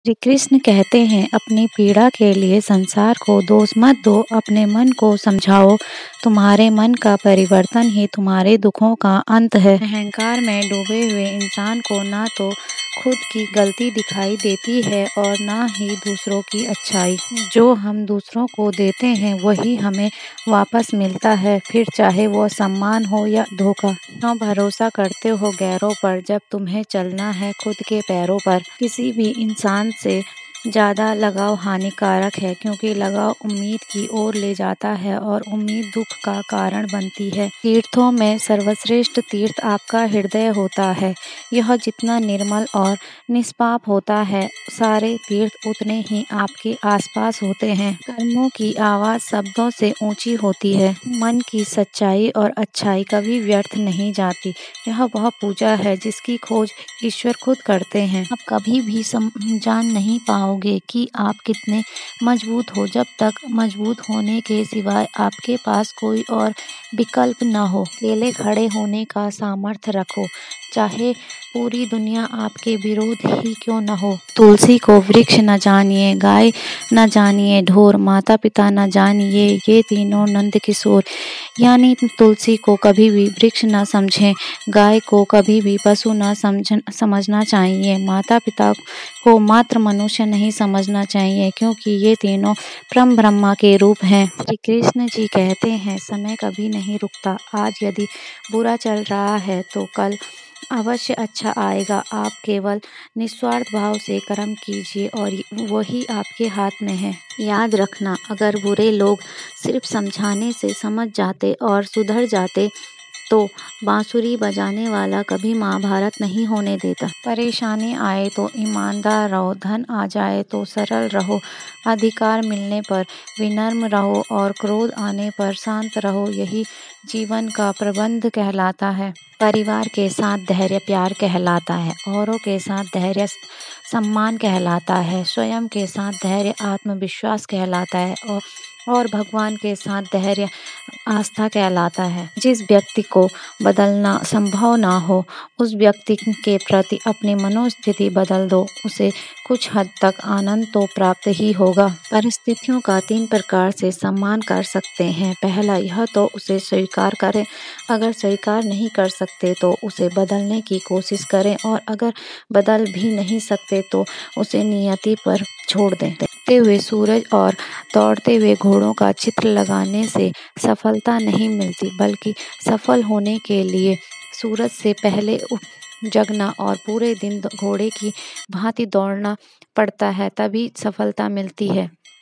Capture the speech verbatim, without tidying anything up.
श्री कृष्ण कहते हैं, अपनी पीड़ा के लिए संसार को दोष मत दो, अपने मन को समझाओ। तुम्हारे मन का परिवर्तन ही तुम्हारे दुखों का अंत है। अहंकार में डूबे हुए इंसान को ना तो खुद की गलती दिखाई देती है और ना ही दूसरों की अच्छाई। जो हम दूसरों को देते हैं वही हमें वापस मिलता है, फिर चाहे वो सम्मान हो या धोखा। क्यों भरोसा करते हो गैरों पर जब तुम्हें चलना है खुद के पैरों पर। किसी भी इंसान से ज़्यादा लगाव हानिकारक है, क्योंकि लगाव उम्मीद की ओर ले जाता है और उम्मीद दुख का कारण बनती है। तीर्थों में सर्वश्रेष्ठ तीर्थ आपका हृदय होता है। यह जितना निर्मल और निष्पाप होता है, सारे तीर्थ उतने ही आपके आसपास होते हैं। कर्मों की आवाज़ शब्दों से ऊंची होती है। मन की सच्चाई और अच्छाई कभी व्यर्थ नहीं जाती। यह वह पूजा है जिसकी खोज ईश्वर खुद करते हैं। आप कभी भी सम जान नहीं पाओगे कि आप कितने मजबूत हो जब तक मजबूत होने के सिवाय आपके पास कोई और विकल्प न हो। अकेले खड़े होने का सामर्थ्य रखो, चाहे पूरी दुनिया आपके विरोध ही क्यों न हो। तुलसी को वृक्ष न जानिए, गाय न जानिए ढोर, माता पिता न जानिए ये तीनों नंद किशोर। यानी तुलसी को कभी भी वृक्ष न समझें, गाय को कभी भी पशु न समझ समझना चाहिए, माता पिता को मात्र मनुष्य नहीं समझना चाहिए, क्योंकि ये तीनों परम ब्रह्मा के रूप हैं। श्री कृष्ण जी कहते हैं, समय कभी नहीं रुकता। आज यदि बुरा चल रहा है तो कल अवश्य अच्छा आएगा। आप केवल निस्वार्थ भाव से कर्म कीजिए और वही आपके हाथ में है। याद रखना, अगर बुरे लोग सिर्फ समझाने से समझ जाते और सुधर जाते तो बांसुरी बजाने वाला कभी महाभारत नहीं होने देता। परेशानी आए तो ईमानदार रहो, धन आ जाए तो सरल रहो, अधिकार मिलने पर विनम्र रहो और क्रोध आने पर शांत रहो। यही जीवन का प्रबंध कहलाता है। परिवार के साथ धैर्य प्यार कहलाता है, औरों के साथ धैर्य सम्मान कहलाता है, स्वयं के साथ धैर्य आत्मविश्वास कहलाता है और और भगवान के साथ धैर्य आस्था कहलाता है। जिस व्यक्ति को बदलना संभव ना हो, उस व्यक्ति के प्रति अपनी मनोस्थिति बदल दो, उसे कुछ हद तक आनंद तो प्राप्त ही होगा। परिस्थितियों का तीन प्रकार से सम्मान कर सकते हैं। पहला, यह तो उसे स्वीकार करें, अगर स्वीकार नहीं कर सकते तो उसे बदलने की कोशिश करें और अगर बदल भी नहीं सकते तो उसे नियति पर छोड़ दें। उगते हुए सूरज और दौड़ते हुए घोड़ों का चित्र लगाने से सफलता नहीं मिलती, बल्कि सफल होने के लिए सूरज से पहले उठ जगना और पूरे दिन घोड़े की भांति दौड़ना पड़ता है, तभी सफलता मिलती है।